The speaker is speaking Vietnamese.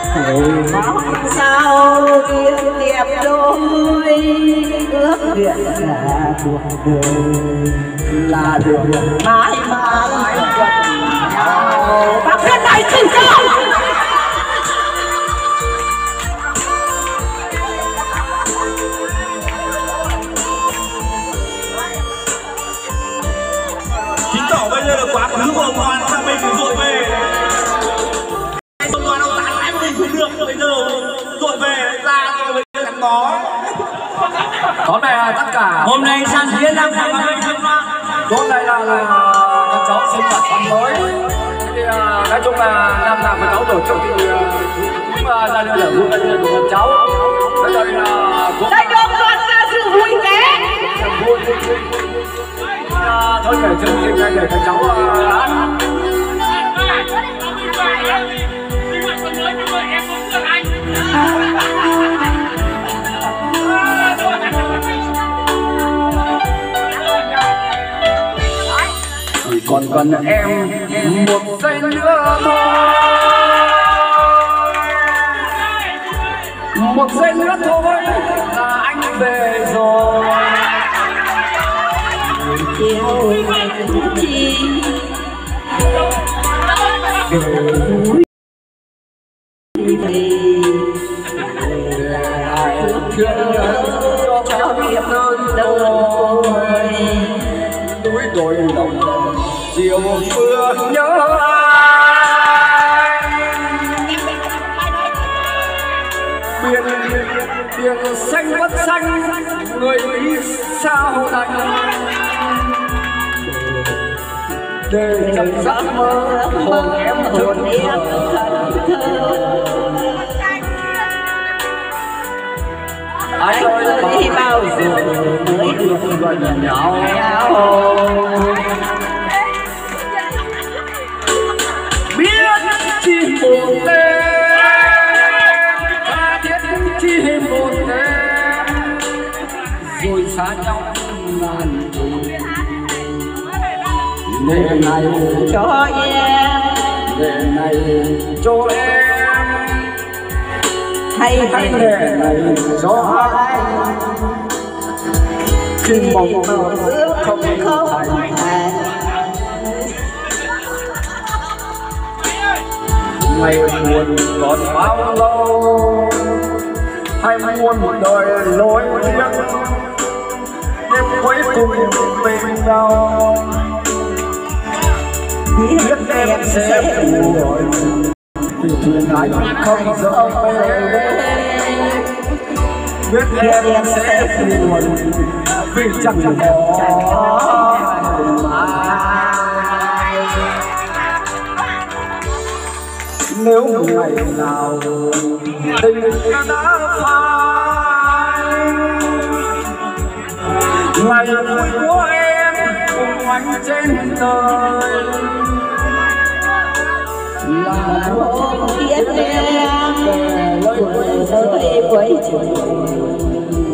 mong sao kiên đẹp đôi ước nguyện là cuộc đời là được mãi mãi gần nhau. Bác Thiên này xin chào. Chứng tỏ bây giờ là quá khứ của ông Hoàn, sang mình dội về. Ông Hoàn ông tán lái mình không được, bây giờ dội về ra bây giờ gắn bó. Tóm này tất cả hôm nay sang diễn đang phải vào đây chân loa. hôm nay là các cháu sinh hoạt năm mới. Thì nói chung là năm nào các cháu tổ chức thì cũng ra đây để vui lên của các cháu. Bây giờ cũng Đây được toàn ra sự vui vẻ. vui. Thôi để chương trình này để các cháu hát. Chỉ còn cần em một giây nữa thôi, một giây nữa thôi là anh về rồi. Chiều ngày chi vui về cho biết ơn đời Núi đồi đồng chiều mưa nhớ ai, biển xanh vẫn xanh người ý sao đành để trong giấc mơ hồn em thần thơ. Anh ơi bao giờ mới được gần nhau. Biết chỉ một tên, tha thiết chỉ một tên, rồi xa nhau ngàn trùng. Đêm này Cho em, đêm này cho em, hay đêm này cho anh. Khi mộng mơ ước không thành, ngày buồn còn bao lâu, hay muốn một đời lối riêng, đêm cuối cùng bên nhau. Biết em sẽ buồn vì thuyền anh không dẫu về, biết em sẽ buồn vì chẳng có ai. Nếu ngày nào tình đã phai, ngày vui của em cùng anh trên đời là hôm biết em về lối với quấy trời